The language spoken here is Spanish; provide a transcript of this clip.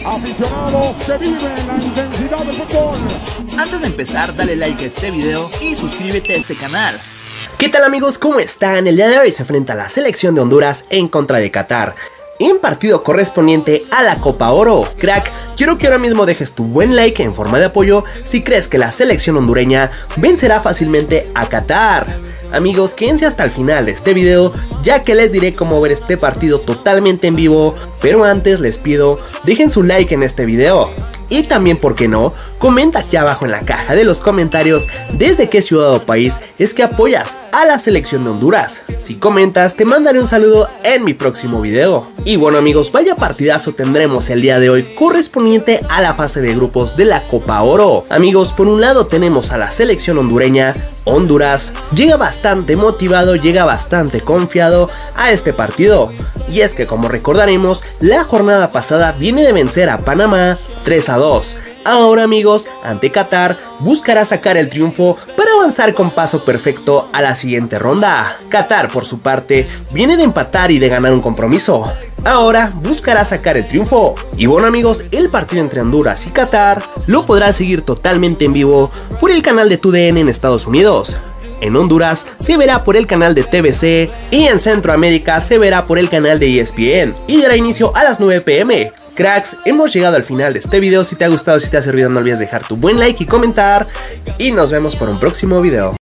Aficionados que viven la intensidad del fútbol. Antes de empezar, dale like a este video y suscríbete a este canal. ¿Qué tal amigos? ¿Cómo están? El día de hoy se enfrenta la selección de Honduras en contra de Qatar, en partido correspondiente a la Copa Oro. Crack, quiero que ahora mismo dejes tu buen like en forma de apoyo si crees que la selección hondureña vencerá fácilmente a Qatar. Amigos, quédense hasta el final de este video, ya que les diré cómo ver este partido totalmente en vivo, pero antes les pido, dejen su like en este video. Y también, ¿por qué no? Comenta aquí abajo en la caja de los comentarios desde qué ciudad o país es que apoyas a la selección de Honduras. Si comentas, te mandaré un saludo en mi próximo video. Y bueno amigos, vaya partidazo tendremos el día de hoy correspondiente a la fase de grupos de la Copa Oro. Amigos, por un lado tenemos a la selección hondureña. Honduras llega bastante motivado, llega bastante confiado a este partido. Y es que, como recordaremos, la jornada pasada viene de vencer a Panamá 3-2. Ahora amigos, ante Qatar, buscará sacar el triunfo para avanzar con paso perfecto a la siguiente ronda. Qatar, por su parte, viene de empatar y de ganar un compromiso. Ahora buscará sacar el triunfo. Y bueno amigos, el partido entre Honduras y Qatar lo podrás seguir totalmente en vivo por el canal de TUDN en Estados Unidos. En Honduras se verá por el canal de TVC y en Centroamérica se verá por el canal de ESPN y dará inicio a las 9 p.m. Cracks, hemos llegado al final de este video. Si te ha gustado, si te ha servido, no olvides dejar tu buen like y comentar. Y nos vemos por un próximo video.